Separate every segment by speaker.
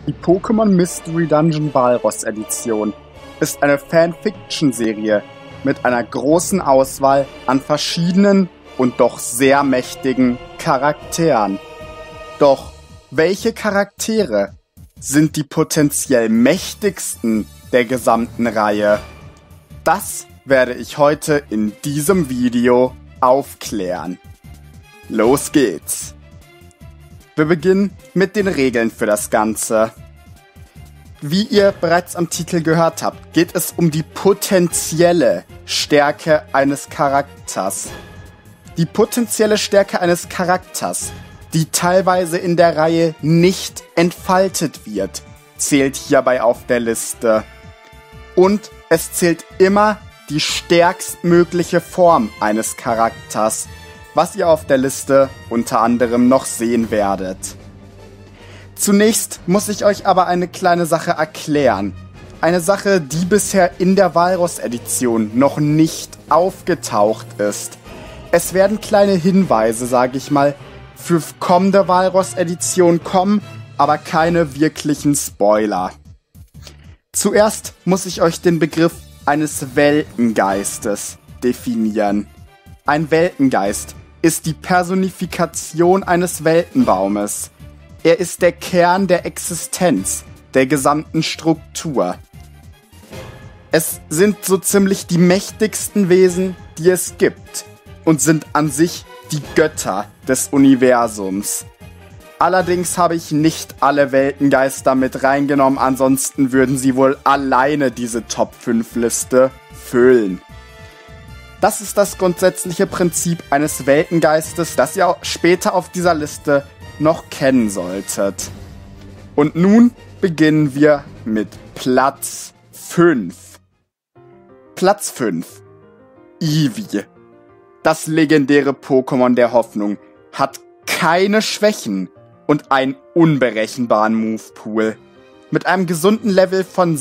Speaker 1: Die Pokémon Mystery Dungeon Walross Edition ist eine Fanfiction-Serie mit einer großen Auswahl an verschiedenen und doch sehr mächtigen Charakteren. Doch welche Charaktere sind die potenziell mächtigsten der gesamten Reihe? Das werde ich heute in diesem Video aufklären. Los geht's! Wir beginnen mit den Regeln für das Ganze. Wie ihr bereits am Titel gehört habt, geht es um die potenzielle Stärke eines Charakters. Die potenzielle Stärke eines Charakters, die teilweise in der Reihe nicht entfaltet wird, zählt hierbei auf der Liste. Und es zählt immer die stärkstmögliche Form eines Charakters, was ihr auf der Liste unter anderem noch sehen werdet. Zunächst muss ich euch aber eine kleine Sache erklären. Eine Sache, die bisher in der Walross-Edition noch nicht aufgetaucht ist. Es werden kleine Hinweise, sage ich mal, für kommende Walross-Edition kommen, aber keine wirklichen Spoiler. Zuerst muss ich euch den Begriff eines Weltengeistes definieren. Ein Weltengeist ist die Personifikation eines Weltenbaumes. Er ist der Kern der Existenz, der gesamten Struktur. Es sind so ziemlich die mächtigsten Wesen, die es gibt, und sind an sich die Götter des Universums. Allerdings habe ich nicht alle Weltengeister mit reingenommen, ansonsten würden sie wohl alleine diese Top-5-Liste füllen. Das ist das grundsätzliche Prinzip eines Weltengeistes, das ihr auch später auf dieser Liste noch kennen solltet. Und nun beginnen wir mit Platz 5. Platz 5. Eevee. Das legendäre Pokémon der Hoffnung hat keine Schwächen und einen unberechenbaren Movepool. Mit einem gesunden Level von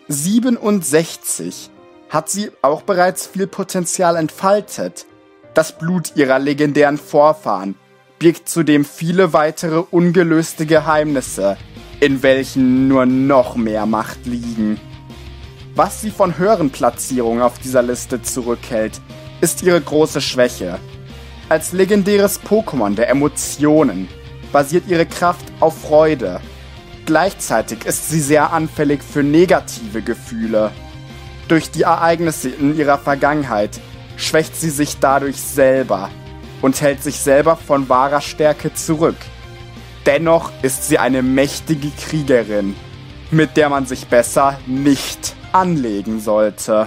Speaker 1: 67 hat sie auch bereits viel Potenzial entfaltet. Das Blut ihrer legendären Vorfahren birgt zudem viele weitere ungelöste Geheimnisse, in welchen nur noch mehr Macht liegen. Was sie von höheren Platzierungen auf dieser Liste zurückhält, ist ihre große Schwäche. Als legendäres Pokémon der Emotionen basiert ihre Kraft auf Freude. Gleichzeitig ist sie sehr anfällig für negative Gefühle. Durch die Ereignisse in ihrer Vergangenheit schwächt sie sich dadurch selber und hält sich selber von wahrer Stärke zurück. Dennoch ist sie eine mächtige Kriegerin, mit der man sich besser nicht anlegen sollte.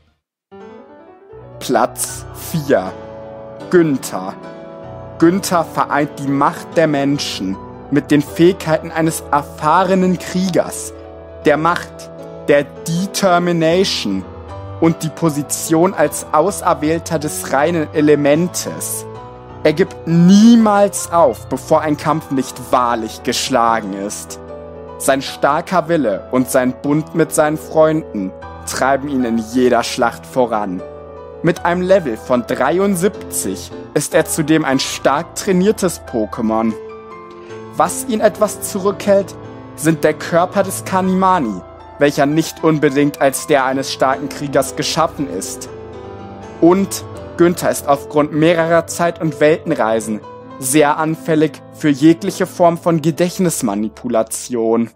Speaker 1: Platz 4. Günther. Günther vereint die Macht der Menschen mit den Fähigkeiten eines erfahrenen Kriegers, der Macht, der Determination und die Position als Auserwählter des reinen Elementes. Er gibt niemals auf, bevor ein Kampf nicht wahrlich geschlagen ist. Sein starker Wille und sein Bund mit seinen Freunden treiben ihn in jeder Schlacht voran. Mit einem Level von 73 ist er zudem ein stark trainiertes Pokémon. Was ihn etwas zurückhält, sind der Körper des Kanimani, welcher nicht unbedingt als der eines starken Kriegers geschaffen ist. Und Günther ist aufgrund mehrerer Zeit- und Weltenreisen sehr anfällig für jegliche Form von Gedächtnismanipulation.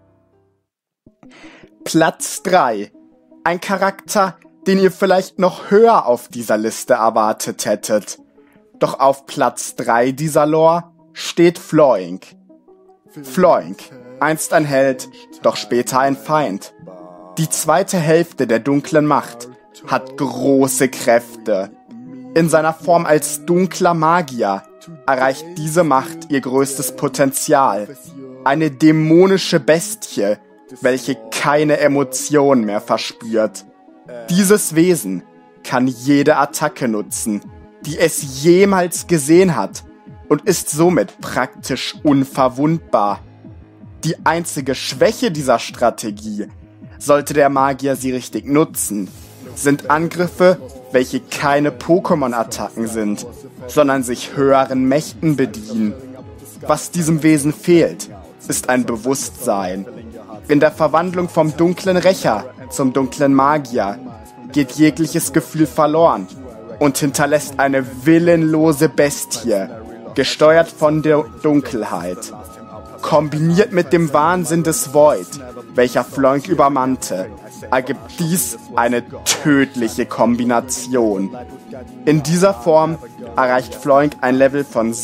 Speaker 1: Platz 3. Ein Charakter, den ihr vielleicht noch höher auf dieser Liste erwartet hättet. Doch auf Platz 3 dieser Lore steht Floink. Floink, einst ein Held, doch später ein Feind. Die zweite Hälfte der dunklen Macht hat große Kräfte. In seiner Form als dunkler Magier erreicht diese Macht ihr größtes Potenzial. Eine dämonische Bestie, welche keine Emotionen mehr verspürt. Dieses Wesen kann jede Attacke nutzen, die es jemals gesehen hat, und ist somit praktisch unverwundbar. Die einzige Schwäche dieser Strategie, sollte der Magier sie richtig nutzen, sind Angriffe, welche keine Pokémon-Attacken sind, sondern sich höheren Mächten bedienen. Was diesem Wesen fehlt, ist ein Bewusstsein. In der Verwandlung vom dunklen Rächer zum dunklen Magier geht jegliches Gefühl verloren und hinterlässt eine willenlose Bestie, gesteuert von der Dunkelheit. Kombiniert mit dem Wahnsinn des Void, welcher Floink übermannte, ergibt dies eine tödliche Kombination. In dieser Form erreicht Floink ein Level von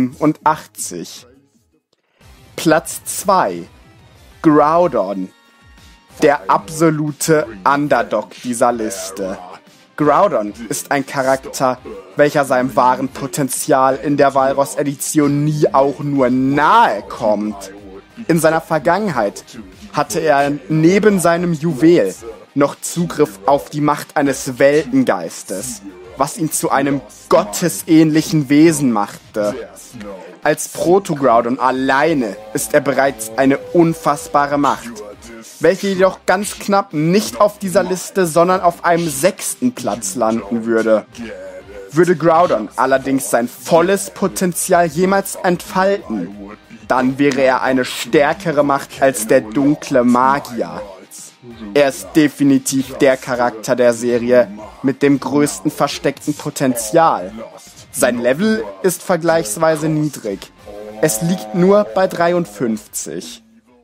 Speaker 1: 87. Platz 2. Groudon. Der absolute Underdog dieser Liste. Groudon ist ein Charakter, welcher seinem wahren Potenzial in der Walross-Edition nie auch nur nahe kommt. In seiner Vergangenheit hatte er neben seinem Juwel noch Zugriff auf die Macht eines Weltengeistes, was ihn zu einem gottesähnlichen Wesen machte. Als Proto-Groudon alleine ist er bereits eine unfassbare Macht, welche jedoch ganz knapp nicht auf dieser Liste, sondern auf einem 6. Platz landen würde. Würde Groudon allerdings sein volles Potenzial jemals entfalten, dann wäre er eine stärkere Macht als der dunkle Magier. Er ist definitiv der Charakter der Serie mit dem größten versteckten Potenzial. Sein Level ist vergleichsweise niedrig. Es liegt nur bei 53.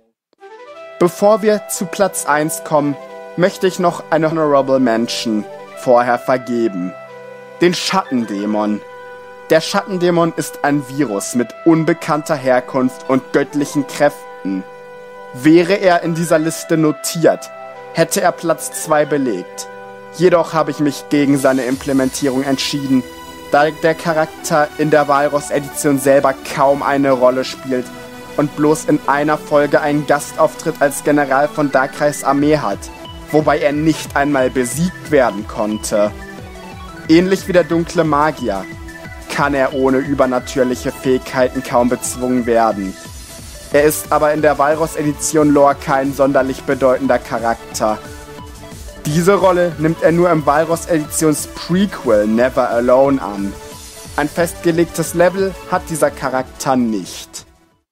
Speaker 1: Bevor wir zu Platz 1 kommen, möchte ich noch eine Honorable Mention vorher vergeben. Den Schattendämon. Der Schattendämon ist ein Virus mit unbekannter Herkunft und göttlichen Kräften. Wäre er in dieser Liste notiert, hätte er Platz 2 belegt. Jedoch habe ich mich gegen seine Implementierung entschieden, da der Charakter in der Walross-Edition selber kaum eine Rolle spielt und bloß in einer Folge einen Gastauftritt als General von Darkrais Armee hat, wobei er nicht einmal besiegt werden konnte. Ähnlich wie der dunkle Magier kann er ohne übernatürliche Fähigkeiten kaum bezwungen werden. Er ist aber in der Walross-Edition Lore kein sonderlich bedeutender Charakter. Diese Rolle nimmt er nur im Walross-Editions Prequel Never Alone an. Ein festgelegtes Level hat dieser Charakter nicht.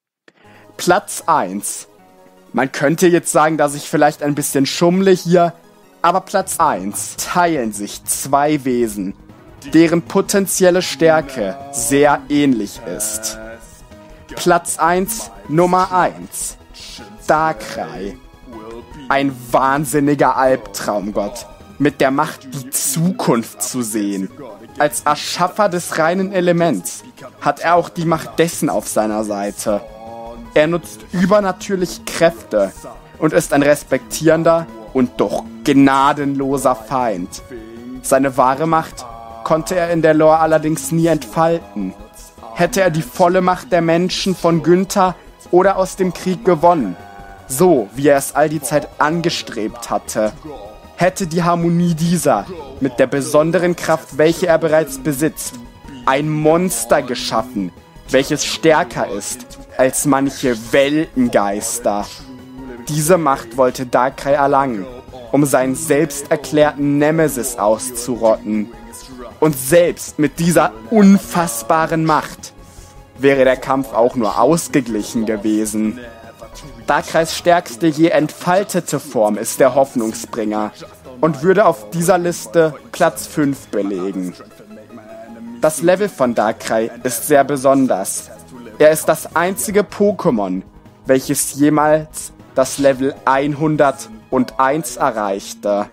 Speaker 1: Platz 1. Man könnte jetzt sagen, dass ich vielleicht ein bisschen schummle hier, aber Platz 1 teilen sich zwei Wesen, deren potenzielle Stärke sehr ähnlich ist. Platz 1, Nummer 1. Darkrai. Ein wahnsinniger Albtraumgott, mit der Macht, die Zukunft zu sehen. Als Erschaffer des reinen Elements hat er auch die Macht dessen auf seiner Seite. Er nutzt übernatürliche Kräfte und ist ein respektierender und doch gnadenloser Feind. Seine wahre Macht konnte er in der Lore allerdings nie entfalten. Hätte er die volle Macht der Menschen von Günther oder aus dem Krieg gewonnen, so wie er es all die Zeit angestrebt hatte, hätte die Harmonie dieser, mit der besonderen Kraft, welche er bereits besitzt, ein Monster geschaffen, welches stärker ist als manche Weltengeister. Diese Macht wollte Darkrai erlangen, um seinen selbst erklärten Nemesis auszurotten. Und selbst mit dieser unfassbaren Macht wäre der Kampf auch nur ausgeglichen gewesen. Darkrais stärkste je entfaltete Form ist der Hoffnungsbringer und würde auf dieser Liste Platz 5 belegen. Das Level von Darkrai ist sehr besonders. Er ist das einzige Pokémon, welches jemals das Level 101 erreichte.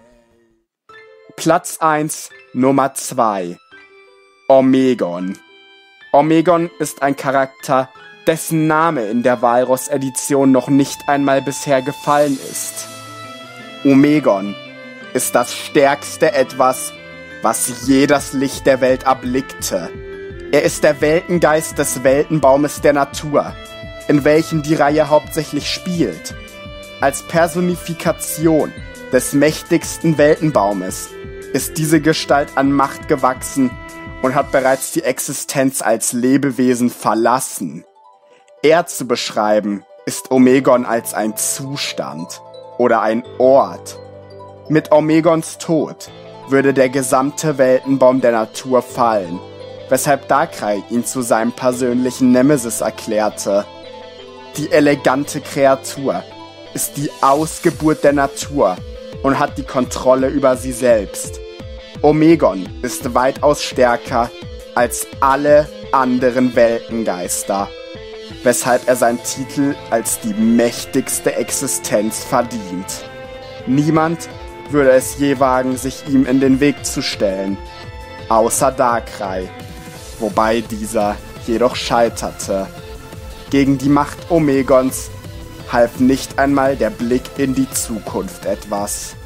Speaker 1: Platz 1, Nummer 2. Omegon. Omegon ist ein Charakter, dessen Name in der Walross-Edition noch nicht einmal bisher gefallen ist. Omegon ist das stärkste Etwas, was je das Licht der Welt erblickte. Er ist der Weltengeist des Weltenbaumes der Natur, in welchem die Reihe hauptsächlich spielt. Als Personifikation des mächtigsten Weltenbaumes ist diese Gestalt an Macht gewachsen und hat bereits die Existenz als Lebewesen verlassen. Eher zu beschreiben ist Omegon als ein Zustand oder ein Ort. Mit Omegons Tod würde der gesamte Weltenbaum der Natur fallen, weshalb Darkrai ihn zu seinem persönlichen Nemesis erklärte. Die elegante Kreatur ist die Ausgeburt der Natur und hat die Kontrolle über sie selbst. Omegon ist weitaus stärker als alle anderen Weltengeister, weshalb er seinen Titel als die mächtigste Existenz verdient. Niemand würde es je wagen, sich ihm in den Weg zu stellen, außer Darkrai, wobei dieser jedoch scheiterte. Gegen die Macht Omegons half nicht einmal der Blick in die Zukunft etwas.